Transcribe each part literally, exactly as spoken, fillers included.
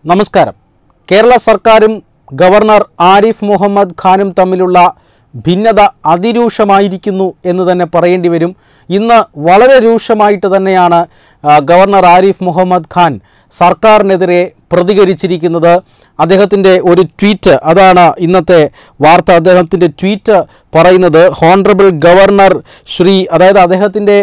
നമസ്കാരം. കേരള സർക്കാരും ഗവർണർ ആരിഫ് മുഹമ്മദ് ഖാനും തമ്മിലുള്ള ഭിന്നത അതിരൂക്ഷമായിരിക്കുന്നു എന്ന് തന്നെ പറയേണ്ടി വരും. ഇന്ന് വളരെ രൂക്ഷമായിട്ട് തന്നെയാണ് ഗവർണർ ആരിഫ് മുഹമ്മദ് ഖാൻ സർക്കാരിനെതിരെ പ്രതികരിച്ചിരിക്കുന്നത്. അദ്ദേഹത്തിൻ്റെ ഒരു ട്വീറ്റ്, അതാണ് ഇന്നത്തെ വാർത്ത. അദ്ദേഹത്തിൻ്റെ ട്വീറ്റ് പറയുന്നത്, ഹോണറബിൾ ഗവർണർ ശ്രീ, അതായത് അദ്ദേഹത്തിൻ്റെ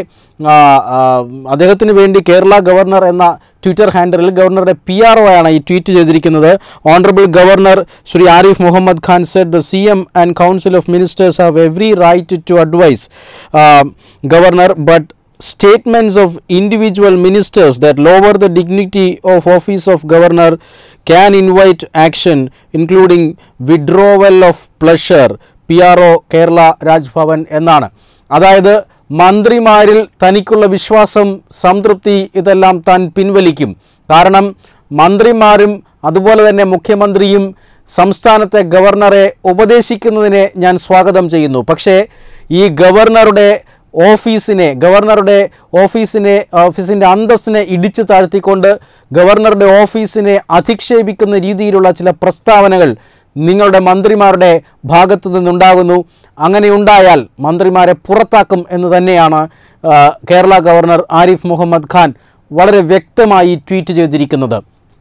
അദ്ദേഹത്തിന് വേണ്ടി കേരള ഗവർണർ എന്ന ട്വിറ്റർ ഹാൻഡിലിൽ ഗവർണറുടെ പി ആർ ഒ ആണ് ഈ ട്വീറ്റ് ചെയ്തിരിക്കുന്നത്. Honourable governor Shri Arif Muhammad Khan said the C M and council of ministers have every right to advise governor, but statements of individual ministers that lower the dignity of office of governor can invite action, including withdrawal of pleasure. P R O Kerala Raj Bhavan എന്നാണ്. അതായത് മന്ത്രിമാരിൽ തനിക്കുള്ള വിശ്വാസം, സംതൃപ്തി ഇതെല്ലാം താൻ പിൻവലിക്കും. കാരണം മന്ത്രിമാരും അതുപോലെ തന്നെ മുഖ്യമന്ത്രിയും സംസ്ഥാനത്തെ ഗവർണറെ ഉപദേശിക്കുന്നതിനെ ഞാൻ സ്വാഗതം ചെയ്യുന്നു. പക്ഷേ ഈ ഗവർണറുടെ ഓഫീസിനെ ഗവർണറുടെ ഓഫീസിനെ ഓഫീസിൻ്റെ അന്തസ്സിനെ ഇടിച്ചു താഴ്ത്തിക്കൊണ്ട് ഗവർണറുടെ ഓഫീസിനെ അധിക്ഷേപിക്കുന്ന രീതിയിലുള്ള ചില പ്രസ്താവനകൾ നിങ്ങളുടെ മന്ത്രിമാരുടെ ഭാഗത്തു നിന്നുണ്ടാകുന്നു. അങ്ങനെ ഉണ്ടായാൽ മന്ത്രിമാരെ പുറത്താക്കും എന്ന് തന്നെയാണ് കേരള ഗവർണർ ആരിഫ് മുഹമ്മദ് ഖാൻ വളരെ വ്യക്തമായി ട്വീറ്റ് ചെയ്തിരിക്കുന്നത്.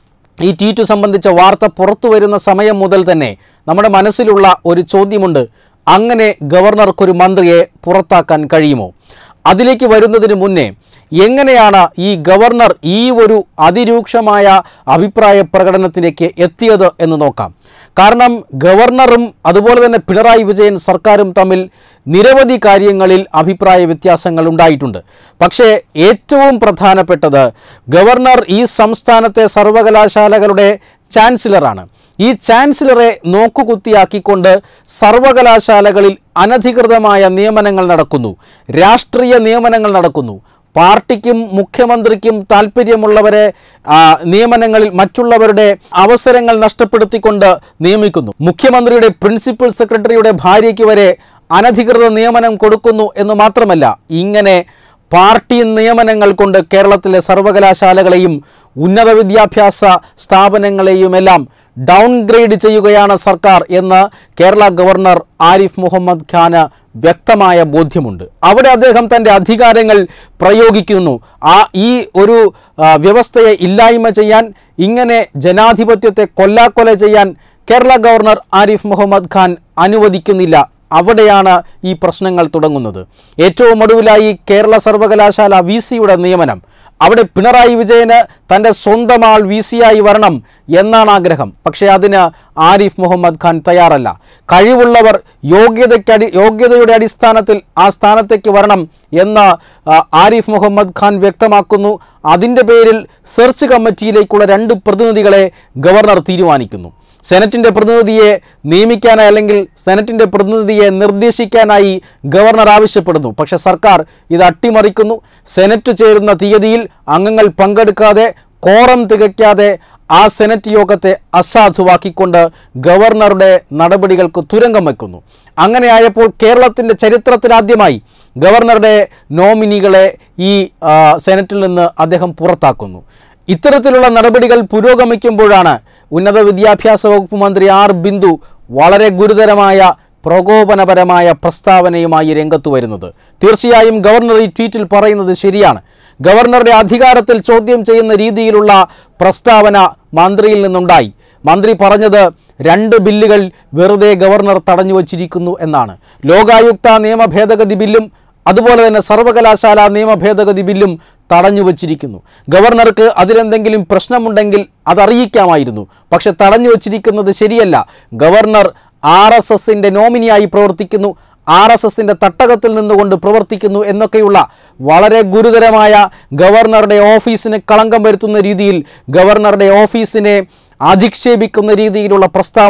ഈ ട്വീറ്റ് സംബന്ധിച്ച വാർത്ത പുറത്തു വരുന്ന സമയം മുതൽ തന്നെ നമ്മുടെ മനസ്സിലുള്ള ഒരു ചോദ്യമുണ്ട്, അങ്ങനെ ഗവർണർക്കൊരു മന്ത്രിയെ പുറത്താക്കാൻ കഴിയുമോ? അതിലേക്ക് വരുന്നതിന് മുന്നേ എങ്ങനെയാണ് ഈ ഗവർണർ ഈ ഒരു അതിരൂക്ഷമായ അഭിപ്രായ പ്രകടനത്തിലേക്ക് എത്തിയത് എന്ന് നോക്കാം. കാരണം ഗവർണറും അതുപോലെ തന്നെ പിണറായി വിജയൻ സർക്കാരും തമ്മിൽ നിരവധി കാര്യങ്ങളിൽ അഭിപ്രായ വ്യത്യാസങ്ങൾ ഉണ്ടായിട്ടുണ്ട്. പക്ഷേ ഏറ്റവും പ്രധാനപ്പെട്ടത്, ഗവർണർ ഈ സംസ്ഥാനത്തെ സർവകലാശാലകളുടെ ചാൻസലറാണ്. ഈ ചാൻസലറെ നോക്കുകുത്തിയാക്കിക്കൊണ്ട് സർവകലാശാലകളിൽ അനധികൃതമായ നിയമനങ്ങൾ നടക്കുന്നു, രാഷ്ട്രീയ നിയമനങ്ങൾ നടക്കുന്നു. പാർട്ടിക്കും മുഖ്യമന്ത്രിക്കും താല്പര്യമുള്ളവരെ നിയമനങ്ങളിൽ മറ്റുള്ളവരുടെ അവസരങ്ങൾ നഷ്ടപ്പെടുത്തിക്കൊണ്ട് നിയമിക്കുന്നു. മുഖ്യമന്ത്രിയുടെ പ്രിൻസിപ്പൽ സെക്രട്ടറിയുടെ ഭാര്യയ്ക്ക് വരെ അനധികൃത നിയമനം കൊടുക്കുന്നു എന്ന് മാത്രമല്ല, ഇങ്ങനെ പാർട്ടി നിയമനങ്ങൾ കൊണ്ട് കേരളത്തിലെ സർവകലാശാലകളെയും ഉന്നത വിദ്യാഭ്യാസ സ്ഥാപനങ്ങളെയുമെല്ലാം ഡൗൺഗ്രേഡ് ചെയ്യുകയാണ് സർക്കാർ എന്ന് കേരള ഗവർണർ ആരിഫ് മുഹമ്മദ് ഖാന് വ്യക്തമായ ബോധ്യമുണ്ട്. അവിടെ അദ്ദേഹം തൻ്റെ അധികാരങ്ങൾ പ്രയോഗിക്കുന്നു. ആ ഈ ഒരു വ്യവസ്ഥയെ ഇല്ലായ്മ ചെയ്യാൻ, ഇങ്ങനെ ജനാധിപത്യത്തെ കൊല്ലാക്കൊല ചെയ്യാൻ കേരള ഗവർണർ ആരിഫ് മുഹമ്മദ് ഖാൻ അനുവദിക്കുന്നില്ല. അവിടെയാണ് ഈ പ്രശ്നങ്ങൾ തുടങ്ങുന്നത്. ഏറ്റവും ഒടുവിലായി കേരള സർവകലാശാല വി സിയുടെ നിയമനം. അവിടെ പിണറായി വിജയന് തൻ്റെ സ്വന്തം ആൾ വി സിയായി വരണം എന്നാണ് ആഗ്രഹം. പക്ഷേ അതിന് ആരിഫ് മുഹമ്മദ് ഖാൻ തയ്യാറല്ല. കഴിവുള്ളവർ യോഗ്യതയ്ക്കടി യോഗ്യതയുടെ അടിസ്ഥാനത്തിൽ ആ സ്ഥാനത്തേക്ക് വരണം എന്ന് ആരിഫ് മുഹമ്മദ് ഖാൻ വ്യക്തമാക്കുന്നു. അതിൻ്റെ പേരിൽ സെർച്ച് കമ്മിറ്റിയിലേക്കുള്ള രണ്ട് പ്രതിനിധികളെ ഗവർണർ തീരുമാനിക്കുന്നു. സെനറ്റിൻ്റെ പ്രതിനിധിയെ നിയമിക്കാനായി അല്ലെങ്കിൽ സെനറ്റിൻ്റെ പ്രതിനിധിയെ നിർദ്ദേശിക്കാനായി ഗവർണർ ആവശ്യപ്പെടുന്നു. പക്ഷേ സർക്കാർ ഇത് അട്ടിമറിക്കുന്നു. സെനറ്റ് ചേരുന്ന തീയതിയിൽ അംഗങ്ങൾ പങ്കെടുക്കാതെ, കോറം തികയ്ക്കാതെ ആ സെനറ്റ് യോഗത്തെ അസാധുവാക്കിക്കൊണ്ട് ഗവർണറുടെ നടപടികൾക്ക് തുരങ്കം വയ്ക്കുന്നു. അങ്ങനെയായപ്പോൾ കേരളത്തിൻ്റെ ചരിത്രത്തിലാദ്യമായി ഗവർണറുടെ നോമിനികളെ ഈ സെനറ്റിൽ നിന്ന് അദ്ദേഹം പുറത്താക്കുന്നു. ഇത്തരത്തിലുള്ള നടപടികൾ പുരോഗമിക്കുമ്പോഴാണ് ഉന്നത വിദ്യാഭ്യാസ വകുപ്പ് മന്ത്രി ആർ ബിന്ദു വളരെ ഗുരുതരമായ പ്രകോപനപരമായ പ്രസ്താവനയുമായി രംഗത്തു വരുന്നത്. തീർച്ചയായും ഗവർണർ ഈ ട്വീറ്റിൽ പറയുന്നത് ശരിയാണ്. ഗവർണറുടെ അധികാരത്തിൽ ചോദ്യം ചെയ്യുന്ന രീതിയിലുള്ള പ്രസ്താവന മന്ത്രിയിൽ നിന്നുണ്ടായി. മന്ത്രി പറഞ്ഞത് രണ്ട് ബില്ലുകൾ വെറുതെ ഗവർണർ തടഞ്ഞു വച്ചിരിക്കുന്നു എന്നാണ്. ലോകായുക്ത നിയമ ഭേദഗതി ബില്ലും അതുപോലെ തന്നെ സർവകലാശാല നിയമ ഭേദഗതി ബില്ലും തടഞ്ഞു വച്ചിരിക്കുന്നു. ഗവർണർക്ക് അതിലെന്തെങ്കിലും പ്രശ്നമുണ്ടെങ്കിൽ അതറിയിക്കാമായിരുന്നു. പക്ഷെ തടഞ്ഞു വച്ചിരിക്കുന്നത് ശരിയല്ല. ഗവർണർ ആർ എസ് എസിൻ്റെ നോമിനിയായി പ്രവർത്തിക്കുന്നു, ആർ എസ് എസിൻ്റെ തട്ടകത്തിൽ നിന്നുകൊണ്ട് പ്രവർത്തിക്കുന്നു എന്നൊക്കെയുള്ള വളരെ ഗുരുതരമായ, ഗവർണറുടെ ഓഫീസിന് കളങ്കം വരുത്തുന്ന രീതിയിൽ, ഗവർണറുടെ ഓഫീസിനെ അധിക്ഷേപിക്കുന്ന രീതിയിലുള്ള പ്രസ്താവന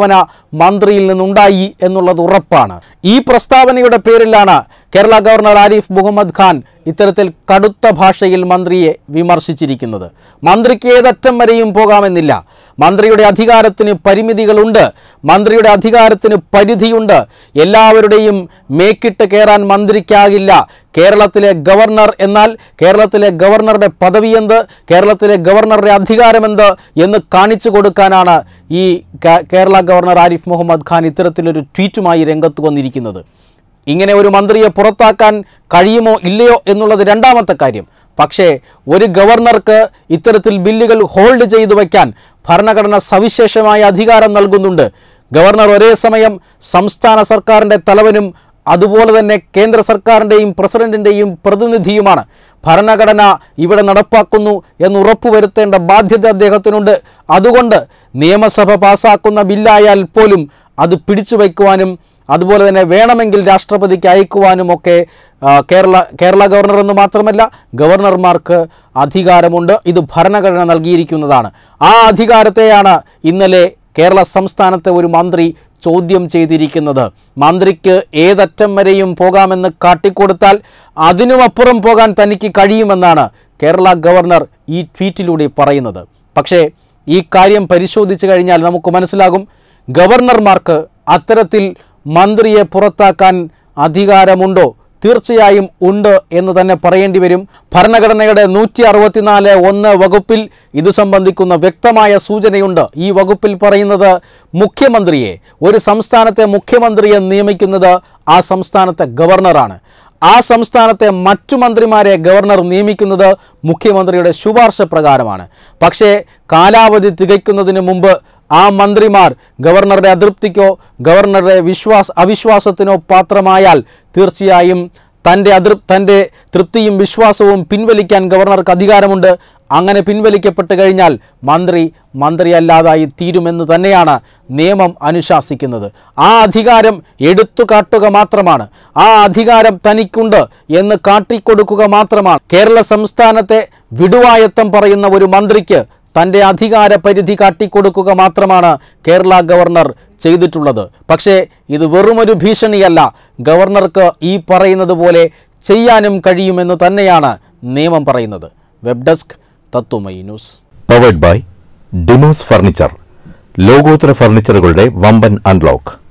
മന്ത്രിയിൽ നിന്നുണ്ടായി എന്നുള്ളത് ഉറപ്പാണ്. ഈ പ്രസ്താവനയുടെ പേരിലാണ് കേരള ഗവർണർ ആരിഫ് മുഹമ്മദ് ഖാൻ ഇത്തരത്തിൽ കടുത്ത ഭാഷയിൽ മന്ത്രിയെ വിമർശിച്ചിരിക്കുന്നത്. മന്ത്രിക്ക് ഏതറ്റം വരെയും പോകാമെന്നില്ല. മന്ത്രിയുടെ അധികാരത്തിന് പരിമിതികളുണ്ട്, മന്ത്രിയുടെ അധികാരത്തിന് പരിധിയുണ്ട്. എല്ലാവരുടെയും മേക്കിട്ട് കയറാൻ മന്ത്രിക്കാകില്ല. കേരളത്തിലെ ഗവർണർ എന്നാൽ കേരളത്തിലെ ഗവർണറുടെ പദവിയെന്ത്, കേരളത്തിലെ ഗവർണറുടെ അധികാരമെന്ത് എന്ന് കാണിച്ചു കൊടുക്കാനാണ് ഈ കേരള ഗവർണർ ആരിഫ് മുഹമ്മദ് ഖാൻ ഇത്തരത്തിലൊരു ട്വീറ്റുമായി രംഗത്ത് വന്നിരിക്കുന്നത്. ഇങ്ങനെ ഒരു മന്ത്രിയെ പുറത്താക്കാൻ കഴിയുമോ ഇല്ലയോ എന്നുള്ളത് രണ്ടാമത്തെ കാര്യം. പക്ഷേ ഒരു ഗവർണർക്ക് ഇത്തരത്തിൽ ബില്ലുകൾ ഹോൾഡ് ചെയ്തു വയ്ക്കാൻ ഭരണഘടന സവിശേഷമായ അധികാരം നൽകുന്നുണ്ട്. ഗവർണർ ഒരേ സമയം സംസ്ഥാന സർക്കാരിൻ്റെ തലവനും അതുപോലെ തന്നെ കേന്ദ്ര സർക്കാരിൻ്റെയും പ്രസിഡന്റിൻ്റെയും പ്രതിനിധിയുമാണ്. ഭരണഘടന ഇവിടെ നടപ്പാക്കുന്നു എന്ന് ഉറപ്പുവരുത്തേണ്ട ബാധ്യത അദ്ദേഹത്തിനുണ്ട്. അതുകൊണ്ട് നിയമസഭ പാസ്സാക്കുന്ന ബില്ലായാൽ പോലും അത് പിടിച്ചു വയ്ക്കുവാനും അതുപോലെ തന്നെ വേണമെങ്കിൽ രാഷ്ട്രപതിക്ക് അയക്കുവാനുമൊക്കെ കേരള കേരള ഗവർണർ എന്ന് മാത്രമല്ല ഗവർണർമാർക്ക് അധികാരമുണ്ട്. ഇത് ഭരണഘടന നൽകിയിരിക്കുന്നതാണ്. ആ അധികാരത്തെയാണ് ഇന്നലെ കേരള സംസ്ഥാനത്തെ ഒരു മന്ത്രി ചോദ്യം ചെയ്തിരിക്കുന്നത്. മന്ത്രിക്ക് ഏതറ്റം വരെയും പോകാമെന്ന് കാട്ടിക്കൊടുത്താൽ അതിനുമപ്പുറം പോകാൻ തനിക്ക് കഴിയുമെന്നാണ് കേരള ഗവർണർ ഈ ട്വീറ്റിലൂടെ പറയുന്നത്. പക്ഷേ ഈ കാര്യം പരിശോധിച്ചു കഴിഞ്ഞാൽ നമുക്ക് മനസ്സിലാകും, ഗവർണർമാർക്ക് അത്തരത്തിൽ മന്ത്രിയെ പുറത്താക്കാൻ അധികാരമുണ്ടോ? തീർച്ചയായും ഉണ്ട് എന്ന് തന്നെ പറയേണ്ടി വരും. ഭരണഘടനയുടെ നൂറ്റി അറുപത്തിനാല് ഒന്ന് വകുപ്പിൽ ഇത് സംബന്ധിക്കുന്ന വ്യക്തമായ സൂചനയുണ്ട്. ഈ വകുപ്പിൽ പറയുന്നത് മുഖ്യമന്ത്രിയെ, ഒരു സംസ്ഥാനത്തെ മുഖ്യമന്ത്രിയെ നിയമിക്കുന്നത് ആ സംസ്ഥാനത്തെ ഗവർണറാണ്. ആ സംസ്ഥാനത്തെ മറ്റു മന്ത്രിമാരെ ഗവർണർ നിയമിക്കുന്നത് മുഖ്യമന്ത്രിയുടെ ശുപാർശ പ്രകാരമാണ്. പക്ഷേ കാലാവധി തികയ്ക്കുന്നതിന് മുമ്പ് ആ മന്ത്രിമാർ ഗവർണറുടെ അതൃപ്തിക്കോ ഗവർണറുടെ വിശ്വാസ അവിശ്വാസത്തിനോ പാത്രമായാൽ തീർച്ചയായും തൻ്റെ അതൃ തൻ്റെ തൃപ്തിയും വിശ്വാസവും പിൻവലിക്കാൻ ഗവർണർക്ക് അധികാരമുണ്ട്. അങ്ങനെ പിൻവലിക്കപ്പെട്ട് കഴിഞ്ഞാൽ മന്ത്രി മന്ത്രിയല്ലാതായി തീരുമെന്ന് തന്നെയാണ് നിയമം അനുശാസിക്കുന്നത്. ആ അധികാരം എടുത്തു കാട്ടുക മാത്രമാണ്, ആ അധികാരം തനിക്കുണ്ട് എന്ന് കാട്ടിക്കൊടുക്കുക മാത്രമാണ്. കേരള സംസ്ഥാനത്തെ വിടുവായത്തം പറയുന്ന ഒരു മന്ത്രിക്ക് തൻ്റെ അധികാര പരിധി കാട്ടിക്കൊടുക്കുക മാത്രമാണ് കേരള ഗവർണർ ചെയ്തിട്ടുള്ളത്. പക്ഷേ ഇത് വെറുമൊരു ഭീഷണിയല്ല. ഗവർണർക്ക് ഈ പറയുന്നത് പോലെ ചെയ്യാനും കഴിയുമെന്ന് തന്നെയാണ് നിയമം പറയുന്നത്. Web desk Tatwamayi news. Powered by Demos furniture. ലോകോത്തര ഫർണിച്ചറുകളുടെ വമ്പൻ അൺലോക്ക്.